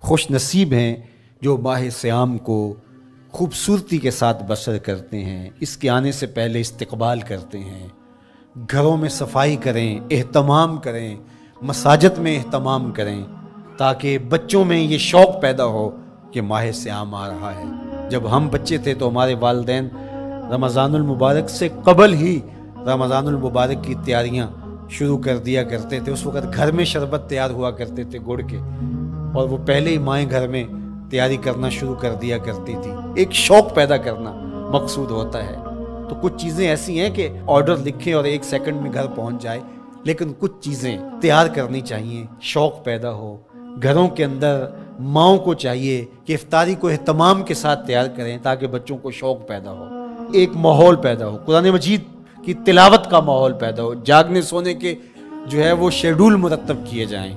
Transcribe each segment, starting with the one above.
خوش نصیب ہیں جو ماہ صیام کو خوبصورتی کے ساتھ بسر کرتے ہیں، اس کے آنے سے پہلے استقبال کرتے ہیں، گھروں میں صفائی کریں، اہتمام کریں، مساجد میں اہتمام کریں، تاکہ بچوں میں یہ شوق پیدا ہو کہ ماہ صیام آ رہا ہے۔ جب ہم بچے تھے تو ہمارے والدین رمضان المبارک سے قبل ہی رمضان المبارک کی تیاریاں شروع کر دیا کرتے تھے۔ اس وقت گھر میں شربت تیار ہوا کرتے تھے گڑ کے، اور وہ پہلے ہی مائیں گھر میں تیاری کرنا شروع کر دیا کرتی تھی۔ ایک شوق پیدا کرنا مقصود ہوتا ہے۔ تو کچھ چیزیں ایسی ہیں کہ آرڈر لکھیں اور 1 سیکنڈ میں گھر پہنچ جائے، لیکن کچھ چیزیں تیار کرنی چاہیے، شوق پیدا ہو۔ گھروں کے اندر ماؤں کو چاہیے کہ افطاری کو اہتمام کے ساتھ تیار کریں تاکہ بچوں کو شوق پیدا ہو، ایک ماحول پیدا ہو، قرآن مجید کی تلاوت کا ماحول پیدا ہو، جاگنے سونے کے جو ہے وہ شیڈول مرتب کیے جائیں،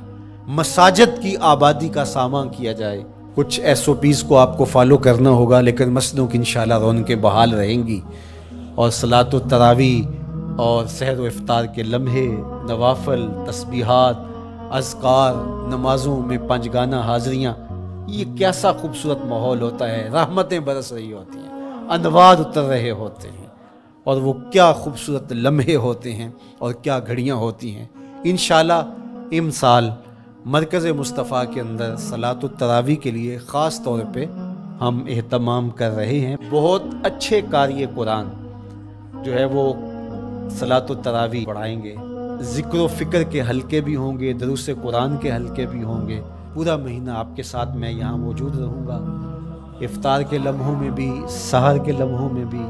مساجد کی آبادی کا سامان کیا جائے۔ کچھ SOPs کو آپ کو فالو کرنا ہوگا، لیکن مسجدوں کی انشاءاللہ رونقیں بحال رہیں گی، اور صلاۃ التراویح اور سحر و افطار کے لمحے، نوافل، تسبیحات، اذکار، نمازوں میں 5 گانہ حاضریاں، یہ کیسا خوبصورت ماحول ہوتا ہے، رحمتیں برس رہی ہوتی ہیں، انوار اتر رہے ہوتے ہیں، اور وہ کیا خوبصورت لمحے ہوتے ہیں اور کیا گھڑیاں ہوتی ہیں۔ انشاءاللہ امسال مرکز مصطفیٰ کے اندر صلاۃ التراویح کے لیے خاص طور پہ ہم اہتمام کر رہے ہیں۔ بہت اچھے قاری قرآن جو ہے وہ صلاۃ التراویح پڑھائیں گے، ذکر و فکر کے حلقے بھی ہوں گے، دروس قرآن کے حلقے بھی ہوں گے۔ پورا مہینہ آپ کے ساتھ میں یہاں موجود رہوں گا، افطار کے لمحوں میں بھی، سحر کے لمحوں میں بھی،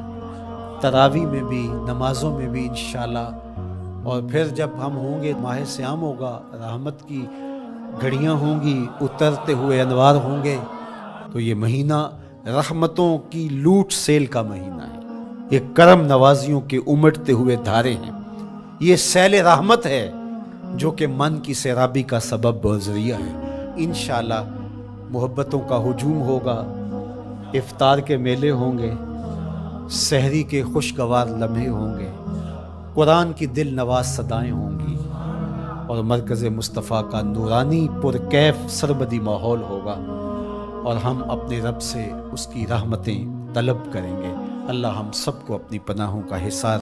تراویح میں بھی، نمازوں میں بھی انشاءاللہ۔ اور پھر جب ہم ہوں گے، ماہ صیام ہوگا، رحمت کی گھڑیاں ہوں گی، اترتے ہوئے انوار ہوں گے، تو یہ مہینہ رحمتوں کی لوٹ سیل کا مہینہ ہے، یہ کرم نوازیوں کے امٹتے ہوئے دھارے ہیں، یہ سیل رحمت ہے جو کہ من کی سیرابی کا سبب اور ذریعہ ہے۔ انشاءاللہ محبتوں کا ہجوم ہوگا، افطار کے میلے ہوں گے، سحری کے خوشگوار لمحے ہوں گے، قرآن کی دل نواز صدائیں ہوں گی، اور مرکز مصطفیٰ کا نورانی پرکیف سربدی ماحول ہوگا، اور ہم اپنے رب سے اس کی رحمتیں طلب کریں گے۔ اللہ ہم سب کو اپنی پناہوں کا حصار